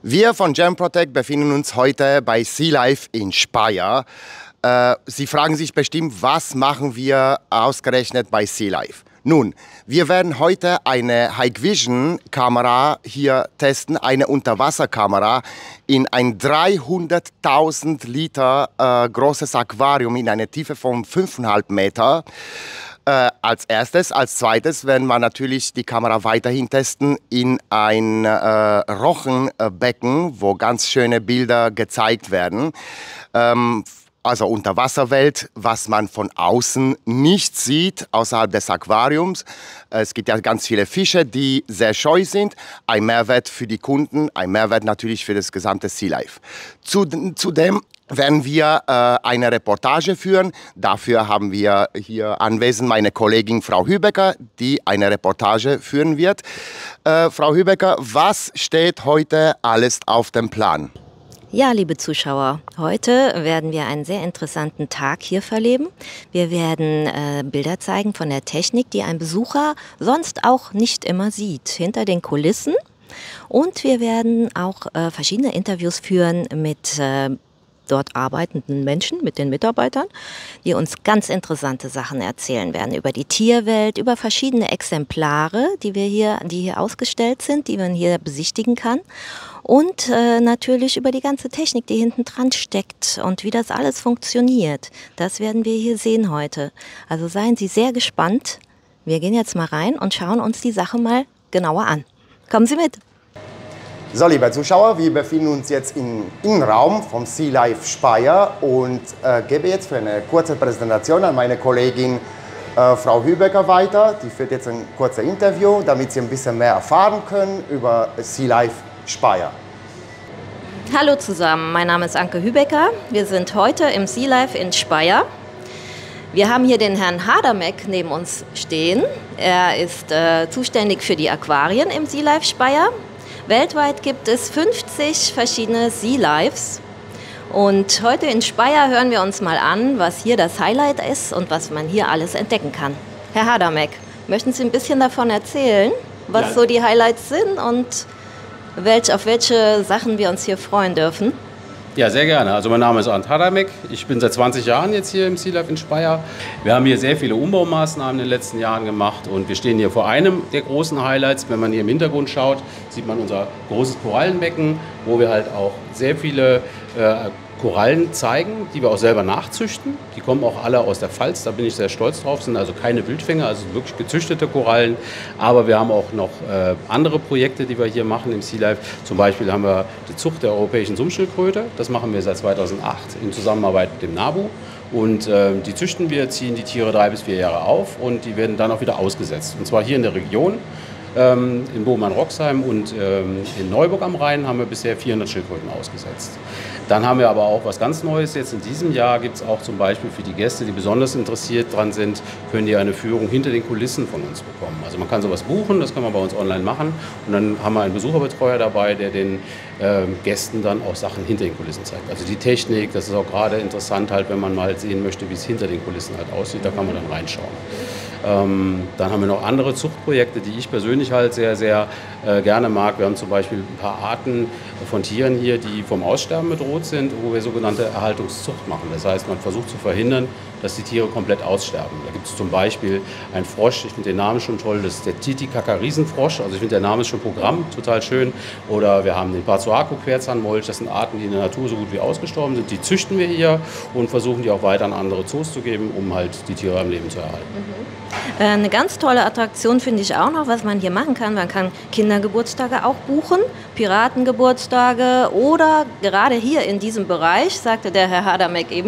Wir von GemProtect befinden uns heute bei Sea Life in Speyer. Sie fragen sich bestimmt, was machen wir ausgerechnet bei Sea Life? Nun, wir werden heute eine Hikvision-Kamera hier testen, eine Unterwasserkamera in ein 300.000 Liter großes Aquarium in einer Tiefe von 5,5 Meter. Als erstes. Als zweites werden wir natürlich die Kamera weiterhin testen in ein Rochenbecken, wo ganz schöne Bilder gezeigt werden. Also Unterwasserwelt, was man von außen nicht sieht, außerhalb des Aquariums. Es gibt ja ganz viele Fische, die sehr scheu sind. Ein Mehrwert für die Kunden, ein Mehrwert natürlich für das gesamte Sea Life. Zudem werden wir eine Reportage führen. Dafür haben wir hier anwesend meine Kollegin Frau Hübecker, die eine Reportage führen wird. Frau Hübecker, was steht heute alles auf dem Plan? Ja, liebe Zuschauer, heute werden wir einen sehr interessanten Tag hier verleben. Wir werden Bilder zeigen von der Technik, die ein Besucher sonst auch nicht immer sieht, hinter den Kulissen. Und wir werden auch verschiedene Interviews führen mit dort arbeitenden Menschen, mit den Mitarbeitern, die uns ganz interessante Sachen erzählen werden über die Tierwelt, über verschiedene Exemplare, die hier ausgestellt sind, die man hier besichtigen kann. Und natürlich über die ganze Technik, die hinten dran steckt und wie das alles funktioniert. Das werden wir hier sehen heute. Also seien Sie sehr gespannt. Wir gehen jetzt mal rein und schauen uns die Sache mal genauer an. Kommen Sie mit! So, liebe Zuschauer, wir befinden uns jetzt im Innenraum vom Sea Life Speyer und gebe jetzt für eine kurze Präsentation an meine Kollegin Frau Hübecker weiter. Die führt jetzt ein kurzes Interview, damit Sie ein bisschen mehr erfahren können über Sea Life Speyer. Hallo zusammen, mein Name ist Anke Hübecker. Wir sind heute im Sea Life in Speyer. Wir haben hier den Herrn Hadermeck neben uns stehen. Er ist zuständig für die Aquarien im Sea Life Speyer. Weltweit gibt es 50 verschiedene Sea Lives. Und heute in Speyer hören wir uns mal an, was hier das Highlight ist und was man hier alles entdecken kann. Herr Hadermeck, möchten Sie ein bisschen davon erzählen, was so die Highlights sind und auf welche Sachen wir uns hier freuen dürfen? Ja, sehr gerne. Also mein Name ist Arndt Hadermeck. Ich bin seit 20 Jahren jetzt hier im Sea Life in Speyer. Wir haben hier sehr viele Umbaumaßnahmen in den letzten Jahren gemacht und wir stehen hier vor einem der großen Highlights. Wenn man hier im Hintergrund schaut, sieht man unser großes Korallenbecken, wo wir halt auch sehr viele Korallen zeigen, die wir auch selber nachzüchten. Die kommen auch alle aus der Pfalz, da bin ich sehr stolz drauf. Sind also keine Wildfänger, also wirklich gezüchtete Korallen. Aber wir haben auch noch andere Projekte, die wir hier machen im Sea Life. Zum Beispiel haben wir die Zucht der europäischen Sumpfschildkröte. Das machen wir seit 2008 in Zusammenarbeit mit dem NABU. Und die züchten wir, ziehen die Tiere 3 bis 4 Jahre auf und die werden dann auch wieder ausgesetzt. Und zwar hier in der Region. In Bohmann-Roxheim und in Neuburg am Rhein haben wir bisher 400 Schildkröten ausgesetzt. Dann haben wir aber auch was ganz Neues. Jetzt in diesem Jahr gibt es auch zum Beispiel für die Gäste, die besonders interessiert dran sind, können die eine Führung hinter den Kulissen von uns bekommen. Also man kann sowas buchen, das kann man bei uns online machen. Und dann haben wir einen Besucherbetreuer dabei, der den Gästen dann auch Sachen hinter den Kulissen zeigt. Also die Technik, das ist auch gerade interessant, halt, wenn man mal sehen möchte, wie es hinter den Kulissen halt aussieht, da kann man dann reinschauen. Dann haben wir noch andere Zuchtprojekte, die ich persönlich halt sehr, sehr gerne mag. Wir haben zum Beispiel ein paar Arten von Tieren hier, die vom Aussterben bedroht sind, wo wir sogenannte Erhaltungszucht machen. Das heißt, man versucht zu verhindern, dass die Tiere komplett aussterben. Da gibt es zum Beispiel einen Frosch, ich finde den Namen schon toll, das ist der Titicaca-Riesenfrosch. Also ich finde, der Name ist schon Programm, total schön. Oder wir haben den Pazuaco-Querzahnmolch, das sind Arten, die in der Natur so gut wie ausgestorben sind. Die züchten wir hier und versuchen die auch weiter an andere Zoos zu geben, um halt die Tiere am Leben zu erhalten. Eine ganz tolle Attraktion finde ich auch noch, was man hier machen kann. Man kann Kindergeburtstage auch buchen, Piratengeburtstage oder gerade hier in diesem Bereich, sagte der Herr Hadermeck eben,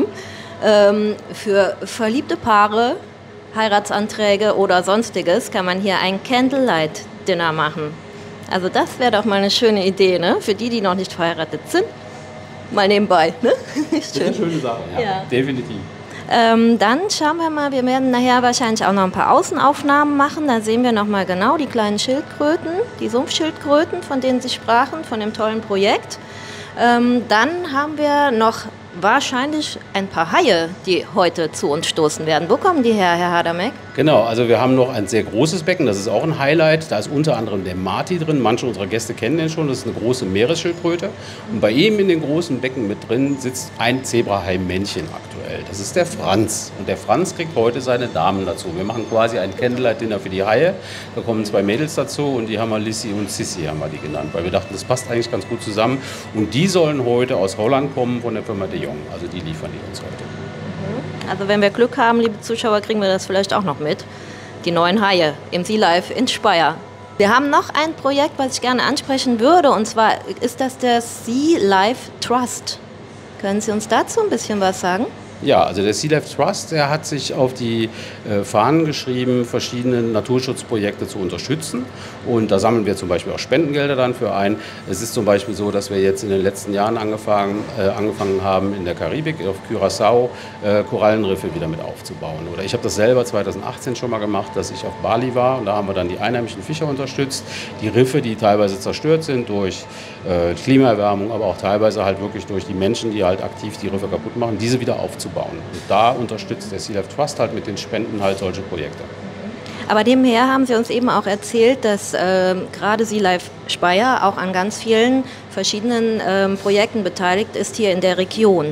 für verliebte Paare, Heiratsanträge oder sonstiges kann man hier ein Candlelight-Dinner machen. Also das wäre doch mal eine schöne Idee, ne? Für die, die noch nicht verheiratet sind. Mal nebenbei. Ne? Das ist eine schöne Sache, ja. Definitiv. Dann schauen wir mal, wir werden nachher wahrscheinlich auch noch ein paar Außenaufnahmen machen. Da sehen wir noch mal genau die kleinen Schildkröten, die Sumpfschildkröten, von denen Sie sprachen, von dem tollen Projekt. Dann haben wir noch wahrscheinlich ein paar Haie, die heute zu uns stoßen werden. Wo kommen die her, Herr Hadermeck? Genau, also wir haben noch ein sehr großes Becken, das ist auch ein Highlight. Da ist unter anderem der Marti drin. Manche unserer Gäste kennen den schon. Das ist eine große Meeresschildkröte. Und bei ihm in den großen Becken mit drin sitzt ein Zebrahai-Männchen aktuell. Das ist der Franz. Und der Franz kriegt heute seine Damen dazu. Wir machen quasi ein Candlelight-Dinner für die Haie. Da kommen 2 Mädels dazu und die haben wir Lissy und Sissy, haben wir die genannt. Weil wir dachten, das passt eigentlich ganz gut zusammen. Und die sollen heute aus Holland kommen von der Firma de Jong. Also die liefern die uns heute. Also wenn wir Glück haben, liebe Zuschauer, kriegen wir das vielleicht auch noch mit. Die neuen Haie im Sea Life in Speyer. Wir haben noch ein Projekt, was ich gerne ansprechen würde. Und zwar ist das der Sea Life Trust. Können Sie uns dazu ein bisschen was sagen? Ja, also der Sea Life Trust, der hat sich auf die Fahnen geschrieben, verschiedene Naturschutzprojekte zu unterstützen. Und da sammeln wir zum Beispiel auch Spendengelder dann für ein. Es ist zum Beispiel so, dass wir jetzt in den letzten Jahren angefangen haben, in der Karibik, auf Curaçao, Korallenriffe wieder mit aufzubauen. Oder ich habe das selber 2018 schon mal gemacht, dass ich auf Bali war. Und da haben wir dann die einheimischen Fischer unterstützt. Die Riffe, die teilweise zerstört sind durch Klimaerwärmung, aber auch teilweise halt wirklich durch die Menschen, die halt aktiv die Riffe kaputt machen, diese wieder aufzubauen. Und da unterstützt der Sea Life Trust halt mit den Spenden halt solche Projekte. Aber nebenher haben Sie uns eben auch erzählt, dass gerade Sea Life Speyer auch an ganz vielen verschiedenen Projekten beteiligt ist hier in der Region.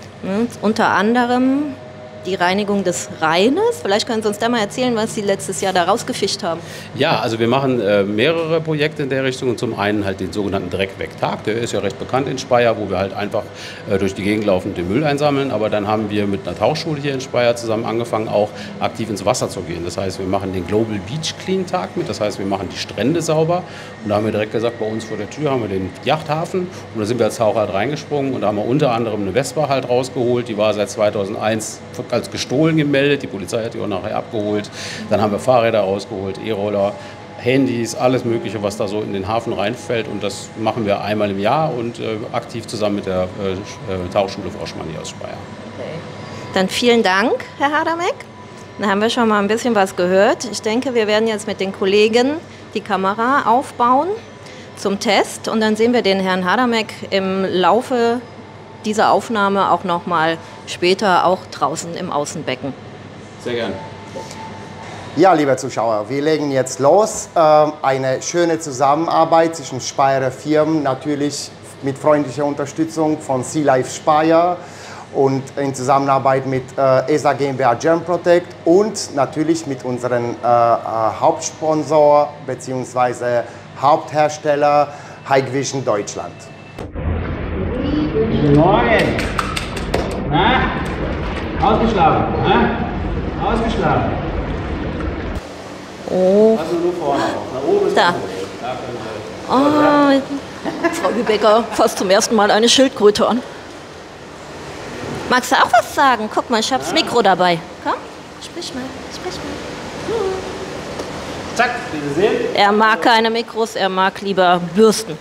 Unter anderem die Reinigung des Rheines. Vielleicht können Sie uns da mal erzählen, was Sie letztes Jahr da rausgefischt haben. Ja, also wir machen mehrere Projekte in der Richtung und zum einen halt den sogenannten Dreckwegtag. Der ist ja recht bekannt in Speyer, wo wir halt einfach durch die Gegend laufen und den Müll einsammeln. Aber dann haben wir mit einer Tauchschule hier in Speyer zusammen angefangen, auch aktiv ins Wasser zu gehen. Das heißt, wir machen den Global Beach Clean Tag mit. Das heißt, wir machen die Strände sauber. Und da haben wir direkt gesagt, bei uns vor der Tür haben wir den Yachthafen. Und da sind wir als Taucher halt reingesprungen. Und da haben wir unter anderem eine Vespa halt rausgeholt. Die war seit 2001 als gestohlen gemeldet. Die Polizei hat die auch nachher abgeholt. Dann haben wir Fahrräder rausgeholt, E-Roller, Handys, alles Mögliche, was da so in den Hafen reinfällt. Und das machen wir einmal im Jahr und aktiv zusammen mit der Tauchschule Oschmann hier aus Speyer. Okay. Dann vielen Dank, Herr Hadamek. Dann haben wir schon mal ein bisschen was gehört. Ich denke, wir werden jetzt mit den Kollegen die Kamera aufbauen zum Test. Und dann sehen wir den Herrn Hadamek im Laufe dieser Aufnahme auch noch mal später auch draußen im Außenbecken. Sehr gern. Ja, liebe Zuschauer, wir legen jetzt los. Eine schöne Zusammenarbeit zwischen Speyerer Firmen, natürlich mit freundlicher Unterstützung von Sea Life Speyer und in Zusammenarbeit mit ESA GmbH Germ Protect und natürlich mit unserem Hauptsponsor bzw. Haupthersteller Hikvision Deutschland. Guten Morgen. Na? Ausgeschlafen? Na? Ausgeschlafen? Oh, Also nur vorne auf. Nach oben ist da. Oh, Frau Lübecker fasst zum ersten Mal eine Schildkröte an. Magst du auch was sagen? Guck mal, ich habe das Mikro dabei. Komm, sprich mal, sprich mal. Zack, wie Sie sehen. Er mag keine Mikros, er mag lieber Bürsten.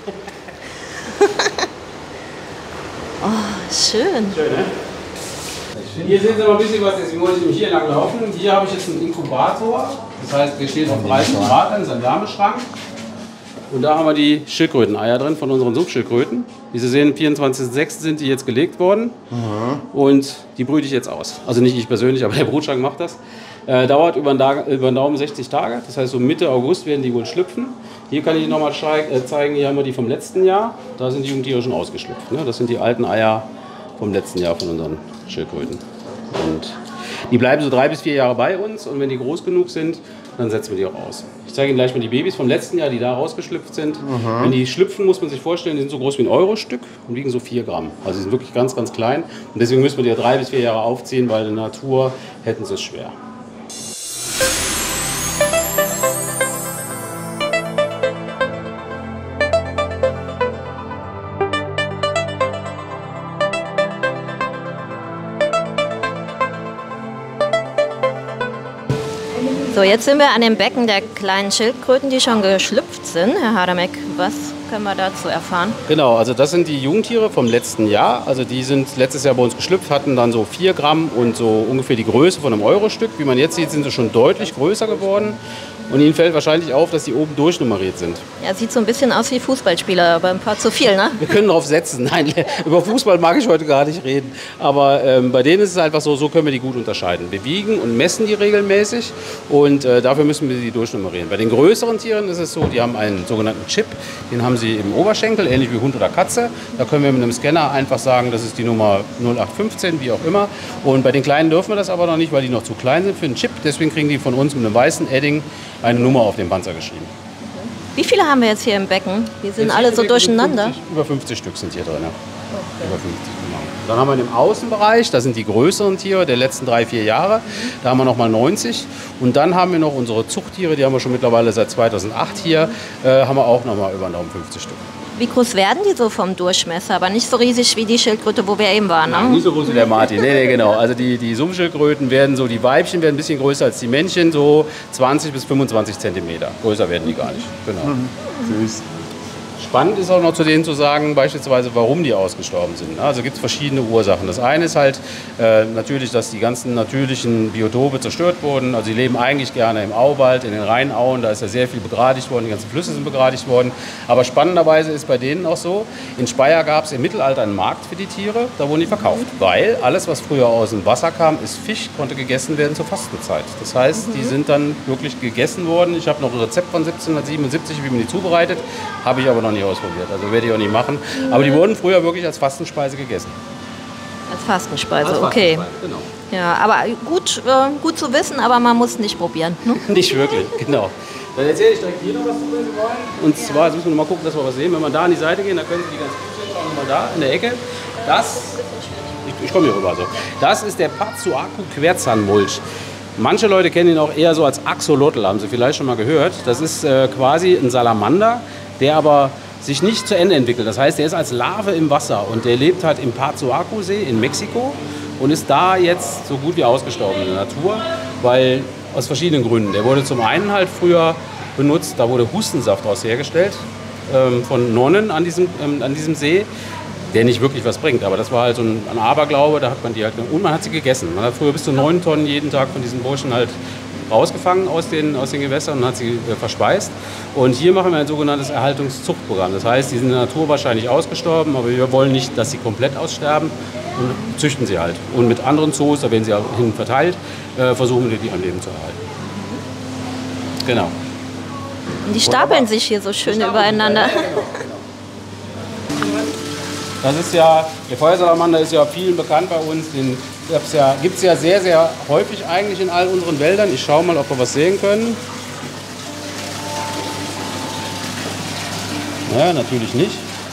Oh, schön. Schön, ne? Hier sehen Sie noch ein bisschen was, deswegen wollte ich nämlich hier lang laufen. Hier habe ich jetzt einen Inkubator. Das heißt, der steht auf 30 Grad, das ist ein Wärmeschrank. Und da haben wir die Schildkröteneier drin von unseren Subschildkröten. Wie Sie sehen, 24.06. sind die jetzt gelegt worden. Und die brüte ich jetzt aus. Also nicht ich persönlich, aber der Brutschrank macht das. Dauert über den Daumen 60 Tage. Das heißt, so Mitte August werden die wohl schlüpfen. Hier kann ich Ihnen nochmal zeigen, hier haben wir die vom letzten Jahr. Da sind die Jungtiere schon ausgeschlüpft. Ne? Das sind die alten Eier vom letzten Jahr von unseren Schildkröten. Und die bleiben so 3 bis 4 Jahre bei uns. Und wenn die groß genug sind, dann setzen wir die auch aus. Ich zeige Ihnen gleich mal die Babys vom letzten Jahr, die da rausgeschlüpft sind. Wenn die schlüpfen, muss man sich vorstellen, die sind so groß wie ein Euro-Stück und wiegen so 4 Gramm. Also die sind wirklich ganz, ganz klein. Und deswegen müssen wir die 3 bis 4 Jahre aufziehen, weil in der Natur hätten sie es schwer. So, jetzt sind wir an dem Becken der kleinen Schildkröten, die schon geschlüpft sind. Herr Hadamek, was können wir dazu erfahren? Genau, also das sind die Jungtiere vom letzten Jahr. Also die sind letztes Jahr bei uns geschlüpft, hatten dann so 4 Gramm und so ungefähr die Größe von einem Euro-Stück. Wie man jetzt sieht, sind sie schon deutlich größer geworden. Und Ihnen fällt wahrscheinlich auf, dass die oben durchnummeriert sind. Ja, sieht so ein bisschen aus wie Fußballspieler, aber ein paar zu viel, ne? Wir können darauf setzen. Nein, über Fußball mag ich heute gar nicht reden. Aber bei denen ist es einfach so, so können wir die gut unterscheiden. Wir wiegen und messen die regelmäßig und dafür müssen wir die durchnummerieren. Bei den größeren Tieren ist es so, die haben einen sogenannten Chip, den haben sie im Oberschenkel, ähnlich wie Hund oder Katze. Da können wir mit einem Scanner einfach sagen, das ist die Nummer 0815, wie auch immer. Und bei den Kleinen dürfen wir das aber noch nicht, weil die noch zu klein sind für einen Chip. Deswegen kriegen die von uns mit einem weißen Edding eine Nummer auf den Panzer geschrieben. Wie viele haben wir jetzt hier im Becken? Die sind Jetzt alle so durcheinander. Über 50 Stück sind hier drin. Okay. Über 50, genau. Dann haben wir im Außenbereich, das sind die größeren Tiere der letzten 3-4 Jahre. Da haben wir nochmal 90. Und dann haben wir noch unsere Zuchttiere, die haben wir schon mittlerweile seit 2008 hier. Haben wir auch nochmal über 50 Stück. Wie groß werden die so vom Durchmesser? Aber nicht so riesig wie die Schildkröte, wo wir eben waren, ne? Nein, nicht so groß wie der Martin. Nee, genau. Also die Sumpfschildkröten werden so, die Weibchen werden ein bisschen größer als die Männchen, so 20 bis 25 Zentimeter. Größer werden die gar nicht. Genau. Süß. Spannend ist auch noch zu denen zu sagen, beispielsweise, warum die ausgestorben sind. Also gibt es verschiedene Ursachen. Das eine ist halt natürlich, dass die ganzen natürlichen Biotope zerstört wurden. Also sie leben eigentlich gerne im Auwald, in den Rheinauen. Da ist ja sehr viel begradigt worden, die ganzen Flüsse sind begradigt worden. Aber spannenderweise ist bei denen auch so, in Speyer gab es im Mittelalter einen Markt für die Tiere, da wurden die verkauft. Weil alles, was früher aus dem Wasser kam, ist Fisch, konnte gegessen werden zur Fastenzeit. Das heißt, die sind dann wirklich gegessen worden. Ich habe noch ein Rezept von 1777, wie man die zubereitet, habe ich aber noch nicht ausprobiert, also werde ich auch nicht machen. Aber die wurden früher wirklich als Fastenspeise gegessen. Als Fastenspeise, Als okay. Fastenspeise, genau. Ja, aber gut zu wissen, aber man muss nicht probieren. Ne? Nicht wirklich, genau. Dann erzähle ich direkt hier noch was drüber, wenn Sie wollen. Und zwar, jetzt müssen wir noch mal gucken, dass wir was sehen. Wenn wir da an die Seite gehen, dann können Sie die ganz gut sehen. Schauen wir mal da in der Ecke. Ich komme hier rüber. So. Das ist der Patsuaku Querzahnmulch. Manche Leute kennen ihn auch eher so als Axolotl, haben Sie vielleicht schon mal gehört. Das ist quasi ein Salamander, der aber sich nicht zu Ende entwickelt. Das heißt, der ist als Larve im Wasser und der lebt halt im Patsuaku-See in Mexiko und ist da jetzt so gut wie ausgestorben in der Natur, weil aus verschiedenen Gründen. Der wurde zum einen halt früher benutzt, da wurde Hustensaft daraus hergestellt von Nonnen an diesem See, der nicht wirklich was bringt. Aber das war halt so ein Aberglaube, da hat man die halt, und man hat sie gegessen. Man hat früher bis zu 9 Tonnen jeden Tag von diesen Burschen halt rausgefangen aus den Gewässern und hat sie verspeist. Und hier machen wir ein sogenanntes Erhaltungszuchtprogramm. Das heißt, die sind in der Natur wahrscheinlich ausgestorben, aber wir wollen nicht, dass sie komplett aussterben und züchten sie halt. Und mit anderen Zoos, da werden sie auch hin verteilt, versuchen wir die am Leben zu erhalten. Genau. Und die stapeln sich hier so schön übereinander. Ja, genau. Das ist ja, der Feuersalamander ist ja vielen bekannt bei uns. Den gibt es ja sehr, sehr häufig eigentlich in all unseren Wäldern. Ich schaue mal, ob wir was sehen können. Ja, natürlich nicht.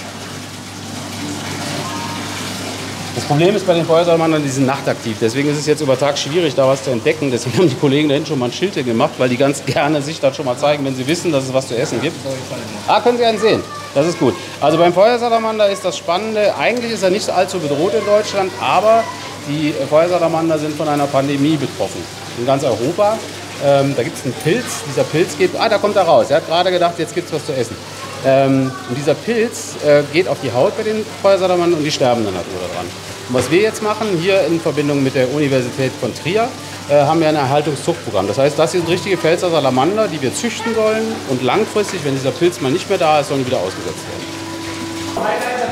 Das Problem ist bei den Feuersalamandern, die sind nachtaktiv. Deswegen ist es jetzt über Tag schwierig, da was zu entdecken. Deswegen haben die Kollegen da hinten schon mal ein Schild gemacht, weil die ganz gerne sich das schon mal zeigen, wenn sie wissen, dass es was zu essen gibt. Ah, können Sie einen sehen. Das ist gut. Also beim Feuersalamander ist das Spannende, eigentlich ist er nicht allzu bedroht in Deutschland, aber die Feuersalamander sind von einer Pandemie betroffen. In ganz Europa. Da gibt es einen Pilz. Dieser Pilz geht, da kommt er raus. Er hat gerade gedacht, jetzt gibt es was zu essen. Und dieser Pilz geht auf die Haut bei den Feuersalamandern und die sterben dann halt daran. Und was wir jetzt machen, hier in Verbindung mit der Universität von Trier, haben wir ein Erhaltungszuchtprogramm. Das heißt, das sind richtige Pfälzer Salamander, die wir züchten sollen und langfristig, wenn dieser Pilz mal nicht mehr da ist, sollen die wieder ausgesetzt werden.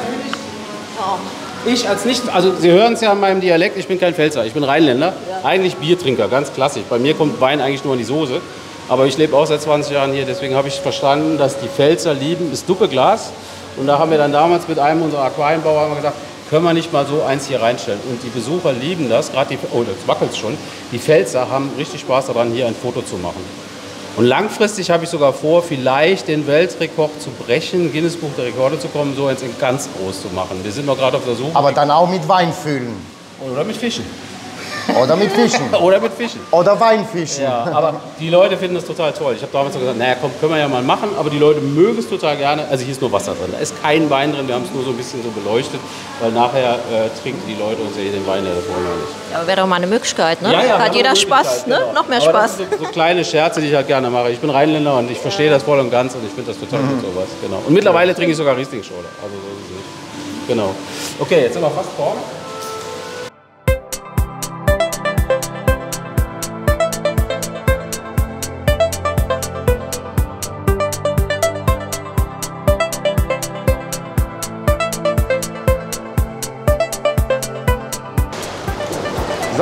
Ich als nicht, also Sie hören es ja an meinem Dialekt, ich bin kein Pfälzer, ich bin Rheinländer, eigentlich Biertrinker, ganz klassisch. Bei mir kommt Wein eigentlich nur in die Soße, aber ich lebe auch seit 20 Jahren hier, deswegen habe ich verstanden, dass die Pfälzer lieben das Duppeglas. Und da haben wir dann damals mit einem unserer Aquarienbauer haben wir gedacht, können wir nicht mal so eins hier reinstellen. Und die Besucher lieben das, gerade die, oh, jetzt wackelt es schon, die Pfälzer haben richtig Spaß daran, hier ein Foto zu machen. Und langfristig habe ich sogar vor, vielleicht den Weltrekord zu brechen, Guinness Buch der Rekorde zu kommen, so eins in ganz groß zu machen. Wir sind noch gerade auf der Suche. Aber dann auch mit Wein füllen. Oder mit Fischen. Oder mit Fischen. Oder mit Fischen. Oder Weinfischen. Ja, aber die Leute finden das total toll. Ich habe damals so gesagt, naja, komm, können wir ja mal machen, aber die Leute mögen es total gerne. Also hier ist nur Wasser drin, da ist kein Wein drin, wir haben es nur so ein bisschen so beleuchtet, weil nachher trinken die Leute uns ja hier den Wein, das wollen wir nicht. Ja, aber wäre doch mal eine Möglichkeit, ne? Ja, Hat jeder Spaß, ne? Genau. Noch mehr aber Spaß. Das sind so kleine Scherze, die ich halt gerne mache. Ich bin Rheinländer und ich verstehe das voll und ganz und ich finde das total gut sowas. Genau. Und mittlerweile trinke ich sogar Riesling-Schorle. Also so ist es nicht. Genau. Okay, jetzt sind wir fast vorne.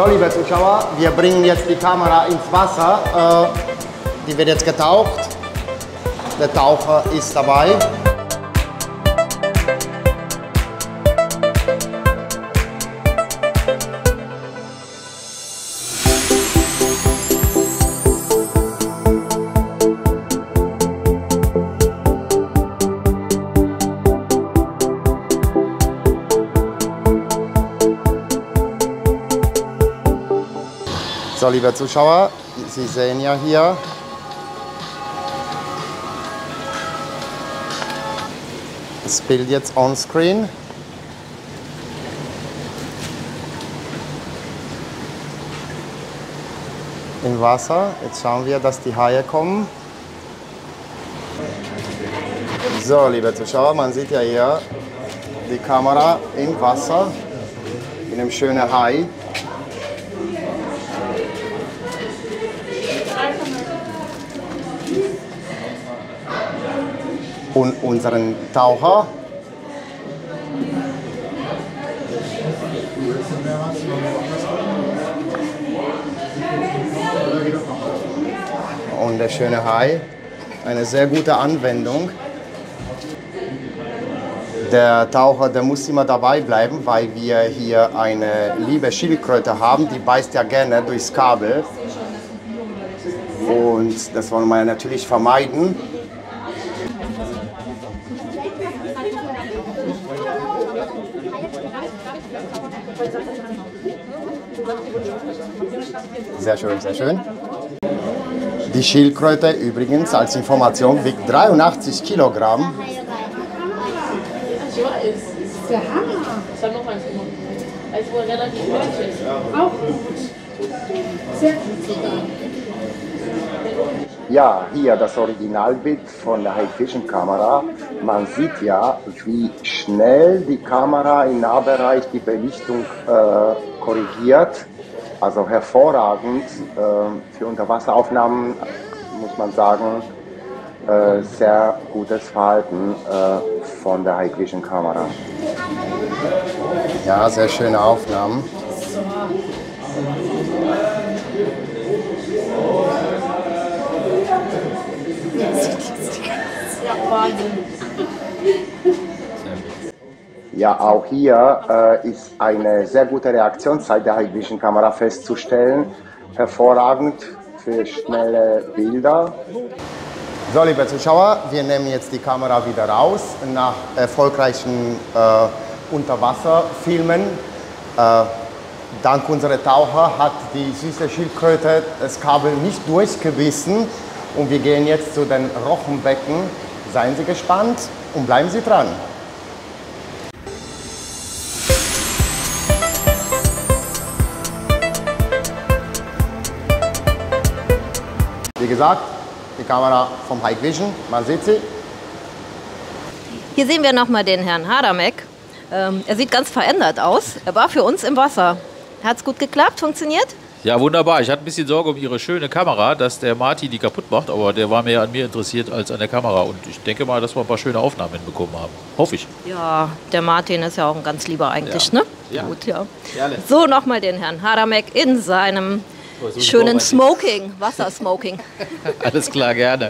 So, liebe Zuschauer, wir bringen jetzt die Kamera ins Wasser. Die wird jetzt getaucht. Der Taucher ist dabei. So, liebe Zuschauer, Sie sehen ja hier, das Bild jetzt on-screen. Im Wasser. Jetzt schauen wir, dass die Haie kommen. So, liebe Zuschauer, man sieht ja hier die Kamera im Wasser mit einem schönen Hai. Und unseren Taucher. Und der schöne Hai. Eine sehr gute Anwendung. Der Taucher, der muss immer dabei bleiben, weil wir hier eine liebe Schildkröte haben, die beißt ja gerne durchs Kabel. Und das wollen wir natürlich vermeiden. Sehr schön, sehr schön. Die Schildkröte übrigens als Information wiegt 83 Kilogramm. Ich weiß, das ist der Hammer. Das hat noch eins gemacht. Also wohl relativ weich ist. Auch gut. Sehr gut sogar. Ja, hier das Originalbild von der Hikvision-Kamera. Man sieht ja, wie schnell die Kamera im Nahbereich die Belichtung korrigiert. Also hervorragend für Unterwasseraufnahmen, muss man sagen, sehr gutes Verhalten von der Hikvision-Kamera. Ja, sehr schöne Aufnahmen. Ja, auch hier ist eine sehr gute Reaktionszeit der Hikvision-Kamera festzustellen. Hervorragend für schnelle Bilder. So, liebe Zuschauer, wir nehmen jetzt die Kamera wieder raus nach erfolgreichen Unterwasserfilmen. Dank unserer Taucher hat die süße Schildkröte das Kabel nicht durchgebissen. Und wir gehen jetzt zu den Rochenbecken. Seien Sie gespannt und bleiben Sie dran. Wie gesagt, die Kamera vom Hikvision, man sieht sie. Hier sehen wir nochmal den Herrn Hadamek. Er sieht ganz verändert aus. Er war für uns im Wasser. Hat es gut geklappt? Funktioniert? Ja, wunderbar. Ich hatte ein bisschen Sorge um Ihre schöne Kamera, dass der Martin die kaputt macht, aber der war mehr an mir interessiert als an der Kamera. Und ich denke mal, dass wir ein paar schöne Aufnahmen hinbekommen haben. Hoffe ich. Ja, der Martin ist ja auch ein ganz lieber eigentlich, ja. Ne? Ja. Gut, ja. Gerne. So, nochmal den Herrn Hadamek in seinem schönen Smoking, Wassersmoking. Alles klar, gerne.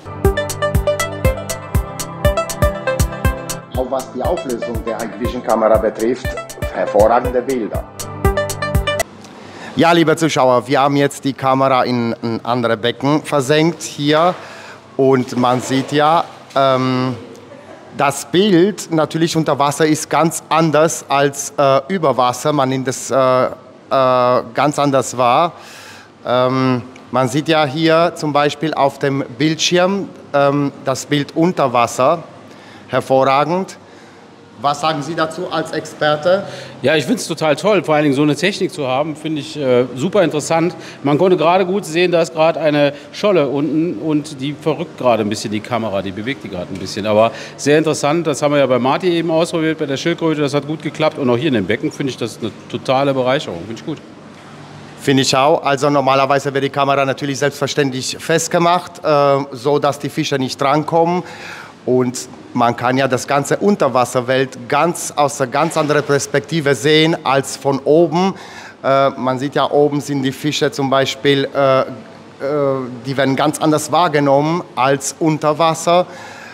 Auch was die Auflösung der Hikvision-Kamera betrifft, hervorragende Bilder. Ja, liebe Zuschauer, wir haben jetzt die Kamera in ein anderes Becken versenkt hier und man sieht ja, das Bild natürlich unter Wasser ist ganz anders als über Wasser. Man nimmt es ganz anders wahr. Man sieht ja hier zum Beispiel auf dem Bildschirm das Bild unter Wasser. Hervorragend. Was sagen Sie dazu als Experte? Ja, ich finde es total toll, vor allen Dingen so eine Technik zu haben, finde ich super interessant. Man konnte gerade gut sehen, da ist gerade eine Scholle unten und die verrückt gerade ein bisschen die Kamera, die bewegt die gerade ein bisschen. Aber sehr interessant, das haben wir ja bei Martin eben ausprobiert, bei der Schildkröte, das hat gut geklappt. Und auch hier in dem Becken finde ich das eine totale Bereicherung, finde ich gut. Finde ich auch. Also normalerweise wird die Kamera natürlich selbstverständlich festgemacht, so dass die Fische nicht drankommen. Und man kann ja das ganze Unterwasserwelt aus einer ganz anderen Perspektive sehen als von oben. Man sieht ja, oben sind die Fische zum Beispiel, die werden ganz anders wahrgenommen als unter Wasser.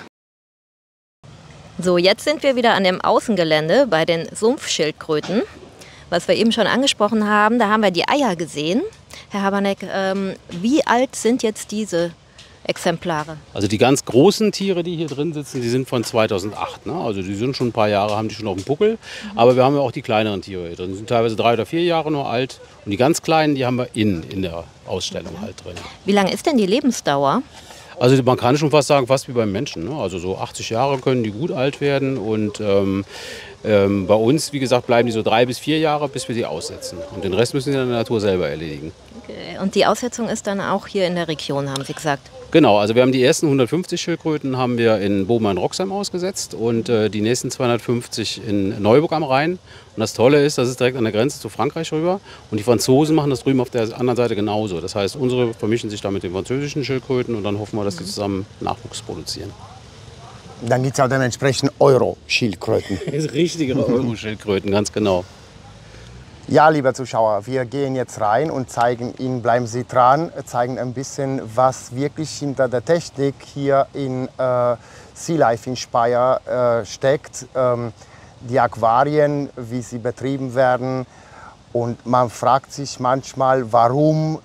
So, jetzt sind wir wieder an dem Außengelände bei den Sumpfschildkröten, was wir eben schon angesprochen haben. Da haben wir die Eier gesehen. Herr Haberneck, wie alt sind jetzt diese Exemplare? Also die ganz großen Tiere, die hier drin sitzen, die sind von 2008. Ne? Also die sind schon ein paar Jahre, haben die schon auf dem Buckel. Aber wir haben ja auch die kleineren Tiere hier drin. Die sind teilweise 3 oder 4 Jahre nur alt. Und die ganz kleinen, die haben wir in der Ausstellung halt drin. Wie lang ist denn die Lebensdauer? Also man kann schon fast sagen, fast wie beim Menschen. Ne? Also so 80 Jahre können die gut alt werden. Und bei uns, wie gesagt, bleiben die so 3 bis 4 Jahre, bis wir sie aussetzen. Und den Rest müssen sie in der Natur selber erledigen. Okay. Und die Aussetzung ist dann auch hier in der Region, haben Sie gesagt? Genau, also wir haben die ersten 150 Schildkröten haben wir in Bobenheim-Roxheim ausgesetzt und die nächsten 250 in Neuburg am Rhein. Und das Tolle ist, das ist direkt an der Grenze zu Frankreich rüber. Und die Franzosen machen das drüben auf der anderen Seite genauso. Das heißt, unsere vermischen sich da mit den französischen Schildkröten und dann hoffen wir, dass die zusammen Nachwuchs produzieren. Dann gibt es auch dann entsprechend Euro-Schildkröten. Richtigere Euro-Schildkröten, ganz genau. Ja, liebe Zuschauer, wir gehen jetzt rein und zeigen Ihnen, bleiben Sie dran, zeigen ein bisschen, was wirklich hinter der Technik hier in Sea Life in Speyer steckt. Die Aquarien, wie sie betrieben werden. Und man fragt sich manchmal, warum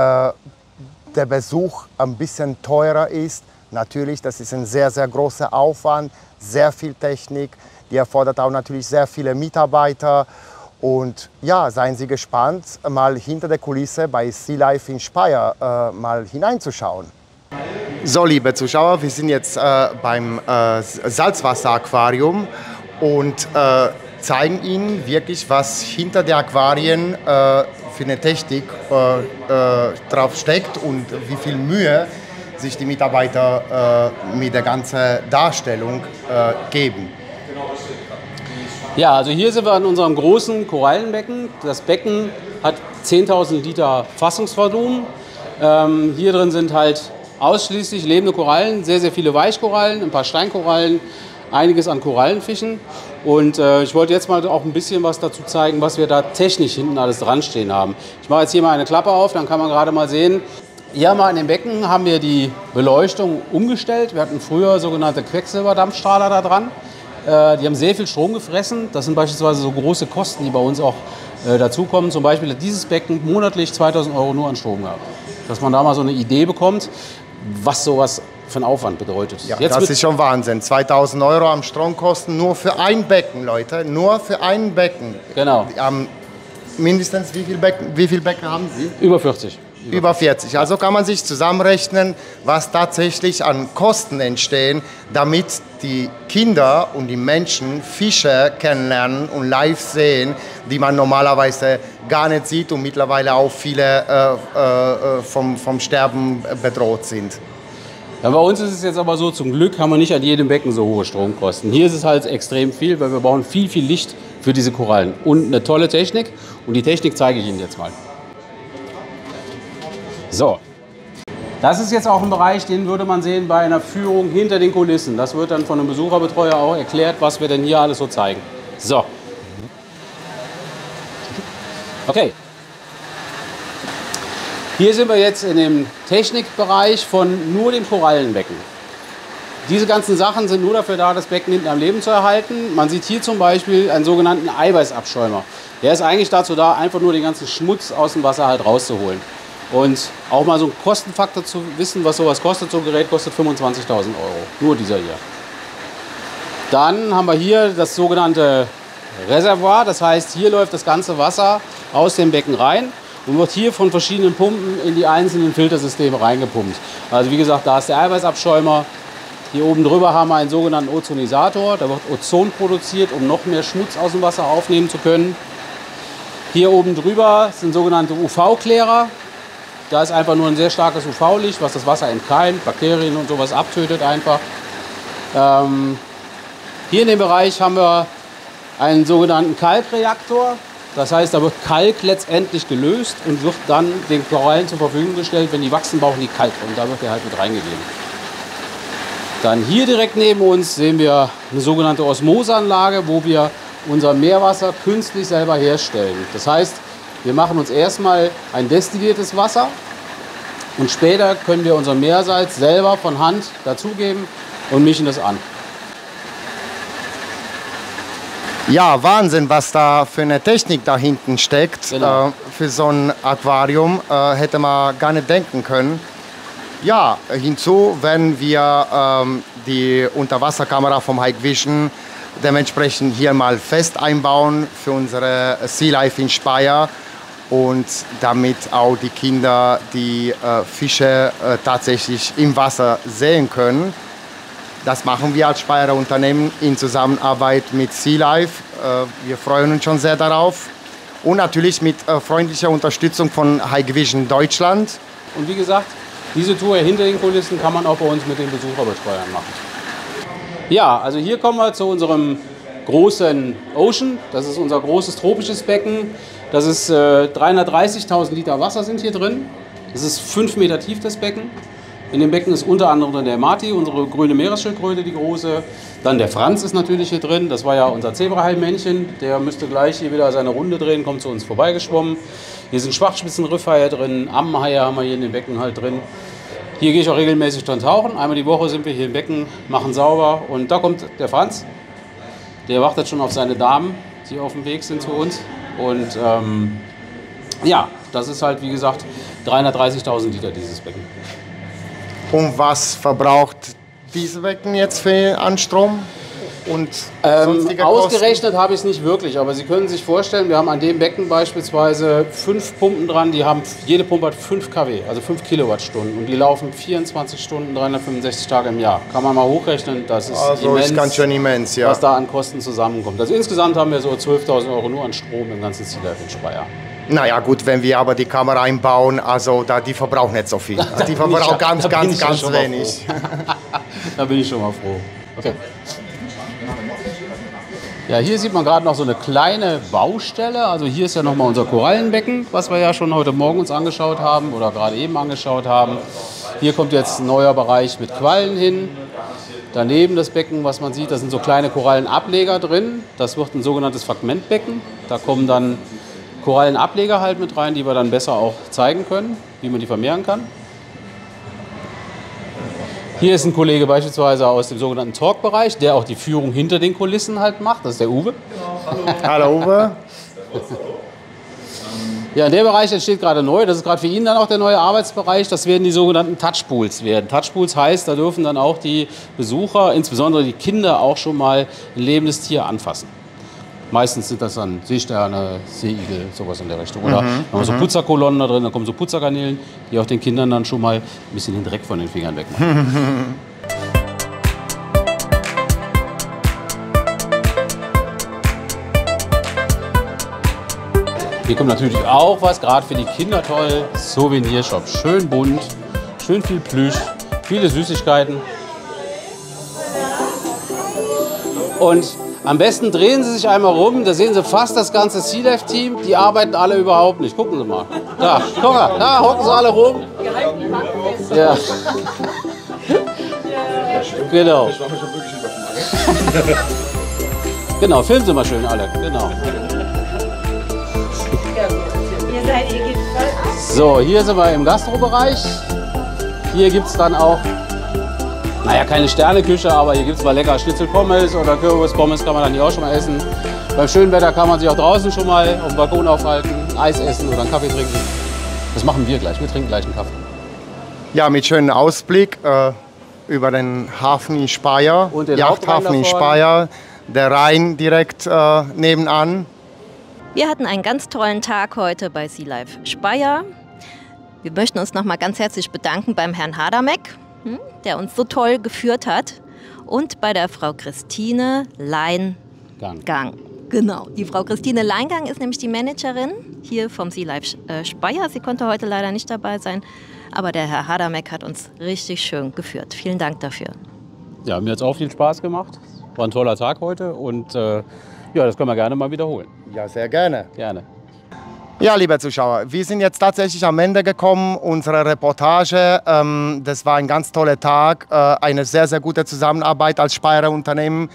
der Besuch ein bisschen teurer ist. Natürlich, das ist ein sehr, sehr großer Aufwand, sehr viel Technik. Die erfordert auch natürlich sehr viele Mitarbeiter. Und ja, seien Sie gespannt, mal hinter der Kulisse bei Sea Life in Speyer mal hineinzuschauen. So, liebe Zuschauer, wir sind jetzt beim Salzwasseraquarium und zeigen Ihnen wirklich, was hinter der Aquarien für eine Technik drauf steckt und wie viel Mühe sich die Mitarbeiter mit der ganzen Darstellung geben. Ja, also hier sind wir an unserem großen Korallenbecken. Das Becken hat 10.000 Liter Fassungsvolumen. Hier drin sind halt ausschließlich lebende Korallen, sehr, sehr viele Weichkorallen, ein paar Steinkorallen, einiges an Korallenfischen. Und ich wollte jetzt mal auch ein bisschen was dazu zeigen, was wir da technisch hinten alles dran stehen haben. Ich mache jetzt hier mal eine Klappe auf, dann kann man gerade mal sehen. Hier mal an dem Becken haben wir die Beleuchtung umgestellt. Wir hatten früher sogenannte Quecksilberdampfstrahler da dran. Die haben sehr viel Strom gefressen. Das sind beispielsweise so große Kosten, die bei uns auch dazukommen. Zum Beispiel hat dieses Becken monatlich 2.000 € nur an Strom gehabt. Dass man da mal so eine Idee bekommt, was sowas für einen Aufwand bedeutet. Ja, das ist schon Wahnsinn. 2.000 € am Stromkosten nur für ein Becken, Leute. Nur für ein Becken. Genau. Mindestens wie viel Becken haben Sie? Über 40. Über 40. Also kann man sich zusammenrechnen, was tatsächlich an Kosten entstehen, damit die Kinder und die Menschen Fische kennenlernen und live sehen, die man normalerweise gar nicht sieht und mittlerweile auch viele vom Sterben bedroht sind. Ja, bei uns ist es jetzt aber so, zum Glück haben wir nicht an jedem Becken so hohe Stromkosten. Hier ist es halt extrem viel, weil wir brauchen viel, viel Licht für diese Korallen. Und eine tolle Technik. Und die Technik zeige ich Ihnen jetzt mal. So, das ist jetzt auch ein Bereich, den würde man sehen bei einer Führung hinter den Kulissen. Das wird dann von einem Besucherbetreuer auch erklärt, was wir denn hier alles so zeigen. So. Okay. Hier sind wir jetzt in dem Technikbereich von nur dem Korallenbecken. Diese ganzen Sachen sind nur dafür da, das Becken hinten am Leben zu erhalten. Man sieht hier zum Beispiel einen sogenannten Eiweißabschäumer. Der ist eigentlich dazu da, einfach nur den ganzen Schmutz aus dem Wasser halt rauszuholen. Und auch mal so einen Kostenfaktor zu wissen, was sowas kostet. So ein Gerät kostet 25.000 €. Nur dieser hier. Dann haben wir hier das sogenannte Reservoir. Das heißt, hier läuft das ganze Wasser aus dem Becken rein und wird hier von verschiedenen Pumpen in die einzelnen Filtersysteme reingepumpt. Also wie gesagt, da ist der Eiweißabschäumer. Hier oben drüber haben wir einen sogenannten Ozonisator. Da wird Ozon produziert, um noch mehr Schmutz aus dem Wasser aufnehmen zu können. Hier oben drüber sind sogenannte UV-Klärer. Da ist einfach nur ein sehr starkes UV-Licht, was das Wasser entkeimt, Bakterien und sowas abtötet einfach. Hier in dem Bereich haben wir einen sogenannten Kalkreaktor. Das heißt, da wird Kalk letztendlich gelöst und wird dann den Korallen zur Verfügung gestellt. Wenn die wachsen, brauchen die Kalk und da wird der halt mit reingegeben. Dann hier direkt neben uns sehen wir eine sogenannte Osmoseanlage, wo wir unser Meerwasser künstlich selber herstellen. Das heißt, Wir machen uns erstmal ein destilliertes Wasser und später können wir unser Meersalz selber von Hand dazugeben und mischen das an. Ja, Wahnsinn, was da für eine Technik da hinten steckt. Genau. Für so ein Aquarium hätte man gar nicht denken können. Ja, hinzu werden wir die Unterwasserkamera vom Hikvision dementsprechend hier mal fest einbauen für unsere Sea Life in Speyer und damit auch die Kinder die Fische tatsächlich im Wasser sehen können. Das machen wir als Speyerer Unternehmen in Zusammenarbeit mit Sea Life. Wir freuen uns schon sehr darauf. Und natürlich mit freundlicher Unterstützung von Hikvision Deutschland. Und wie gesagt, diese Tour hinter den Kulissen kann man auch bei uns mit den Besucherbetreuern machen. Ja, also hier kommen wir zu unserem großen Ocean. Das ist unser großes tropisches Becken. Das ist 330.000 Liter Wasser sind hier drin. Das ist 5 Meter tief, das Becken. In dem Becken ist unter anderem der Mati, unsere grüne Meeresschildkröte, die große. Dann der Franz ist natürlich hier drin. Das war ja unser Zebrahai-Männchen. Der müsste gleich hier wieder seine Runde drehen, kommt zu uns vorbeigeschwommen. Hier sind Schwachspitzenriffhaie drin, Ammenhaie haben wir hier in dem Becken halt drin. Hier gehe ich auch regelmäßig dran tauchen. Einmal die Woche sind wir hier im Becken, machen sauber. Und da kommt der Franz. Der wartet schon auf seine Damen, die auf dem Weg sind zu uns. Und ja, das ist halt, wie gesagt, 330.000 Liter dieses Becken. Und was verbraucht diese Becken jetzt für an Strom und sonstige Kosten? Ausgerechnet habe ich es nicht wirklich, aber Sie können sich vorstellen, wir haben an dem Becken beispielsweise 5 Pumpen dran, jede Pumpe hat 5 kW, also 5 Kilowattstunden und die laufen 24 Stunden, 365 Tage im Jahr. Kann man mal hochrechnen, das ist also immens, ist ganz schön immens, ja. was da an Kosten zusammenkommt. Also insgesamt haben wir so 12.000 € nur an Strom im ganzen Sea Life in Speyer. Naja gut, wenn wir aber die Kamera einbauen, also die verbraucht nicht so viel. Die verbraucht ganz wenig. Da bin ich schon mal froh. Okay. Ja, hier sieht man gerade noch so eine kleine Baustelle. Also hier ist ja nochmal unser Korallenbecken, was wir ja schon heute Morgen uns angeschaut haben oder gerade eben angeschaut haben. Hier kommt jetzt ein neuer Bereich mit Quallen hin. Daneben das Becken, was man sieht, da sind so kleine Korallenableger drin. Das wird ein sogenanntes Fragmentbecken. Da kommen dann Korallenableger halt mit rein, die wir dann besser auch zeigen können, wie man die vermehren kann. Hier ist ein Kollege beispielsweise aus dem sogenannten Talk-Bereich, der auch die Führung hinter den Kulissen halt macht. Das ist der Uwe. Hallo Uwe. Ja, der Bereich entsteht gerade neu. Das ist gerade für ihn dann auch der neue Arbeitsbereich. Das werden die sogenannten Touchpools werden. Touchpools heißt, da dürfen dann auch die Besucher, insbesondere die Kinder, auch schon mal ein lebendes Tier anfassen. Meistens sind das dann Seesterne, Seeigel, sowas in der Richtung. Oder haben wir so Putzerkolonnen da drin, da kommen so Putzergarnelen, die auch den Kindern dann schon mal ein bisschen den Dreck von den Fingern wegmachen. Hier kommt natürlich auch was, gerade für die Kinder toll, Souvenirshop. Schön bunt, schön viel Plüsch, viele Süßigkeiten. Und am besten drehen Sie sich einmal rum, da sehen Sie fast das ganze Sea Life Team. Die arbeiten alle überhaupt nicht. Gucken Sie mal. Da, guck mal, da hocken sie alle rum. Ja. Genau. Genau, filmen Sie mal schön alle. Genau. So, hier sind wir im Gastrobereich. Hier gibt es dann auch, naja, keine Sterneküche, aber hier gibt es mal lecker Schnitzelpommes oder Kürbispommes kann man dann hier auch schon mal essen. Beim schönen Wetter kann man sich auch draußen schon mal auf dem Balkon aufhalten, Eis essen oder einen Kaffee trinken. Das machen wir gleich, wir trinken gleich einen Kaffee. Ja, mit schönem Ausblick über den Hafen in Speyer, und den Yachthafen in Speyer, der Rhein direkt nebenan. Wir hatten einen ganz tollen Tag heute bei Sea Life Speyer. Wir möchten uns noch mal ganz herzlich bedanken beim Herrn Hadamek, der uns so toll geführt hat, und bei der Frau Christine Leingang. Genau, die Frau Christine Leingang ist nämlich die Managerin hier vom Sea Life Speyer. Sie konnte heute leider nicht dabei sein, aber der Herr Hadamek hat uns richtig schön geführt. Vielen Dank dafür. Ja, mir hat es auch viel Spaß gemacht. War ein toller Tag heute und ja, das können wir gerne mal wiederholen. Ja, sehr gerne. Gerne. Ja, liebe Zuschauer, wir sind jetzt tatsächlich am Ende gekommen unserer Reportage. Das war ein ganz toller Tag, eine sehr, sehr gute Zusammenarbeit als Speyerer Unternehmen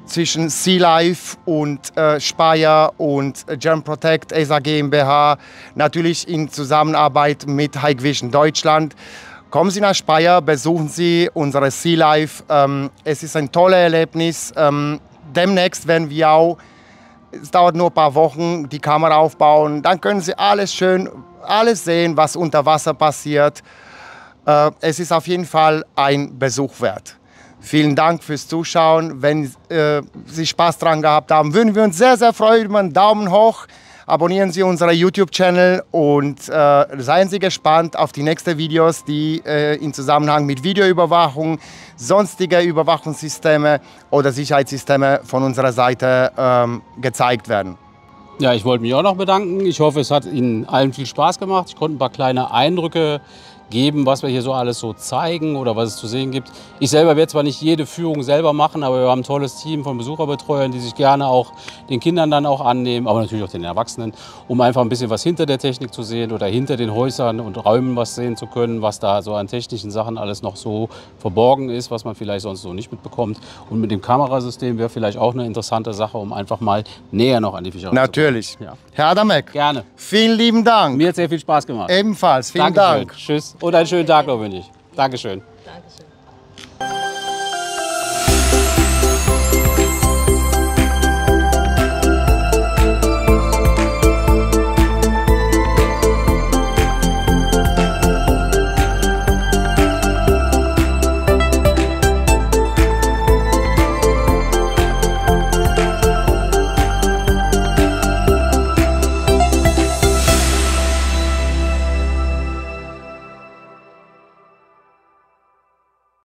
zwischen Sea Life und Speyer und Germ Protect ESA GmbH, natürlich in Zusammenarbeit mit High Vision Deutschland. Kommen Sie nach Speyer, besuchen Sie unsere Sea Life. Es ist ein tolles Erlebnis. Demnächst werden wir auch, es dauert nur ein paar Wochen, die Kamera aufbauen. Dann können Sie alles sehen, was unter Wasser passiert. Es ist auf jeden Fall ein Besuch wert. Vielen Dank fürs Zuschauen. Wenn Sie Spaß daran gehabt haben, würden wir uns sehr, sehr freuen über einen Daumen hoch. Abonnieren Sie unseren YouTube-Channel und seien Sie gespannt auf die nächsten Videos, die in Zusammenhang mit Videoüberwachung, sonstige Überwachungssysteme oder Sicherheitssysteme von unserer Seite gezeigt werden. Ja, ich wollte mich auch noch bedanken. Ich hoffe, es hat Ihnen allen viel Spaß gemacht. Ich konnte ein paar kleine Eindrücke geben, was wir hier so alles so zeigen oder was es zu sehen gibt. Ich selber werde zwar nicht jede Führung selber machen, aber wir haben ein tolles Team von Besucherbetreuern, die sich gerne auch den Kindern dann auch annehmen, aber natürlich auch den Erwachsenen, um einfach ein bisschen was hinter der Technik zu sehen oder hinter den Häusern und Räumen was sehen zu können, was da so an technischen Sachen alles noch so verborgen ist, was man vielleicht sonst so nicht mitbekommt. Und mit dem Kamerasystem wäre vielleicht auch eine interessante Sache, um einfach mal näher noch an die Fischerei zu kommen. Natürlich. Ja. Herr Adamek, Gerne. vielen lieben Dank. Mir hat sehr viel Spaß gemacht. Ebenfalls, vielen Dankeschön. Dank. Tschüss und einen schönen Tag noch wünsche ich. Dankeschön. Dankeschön.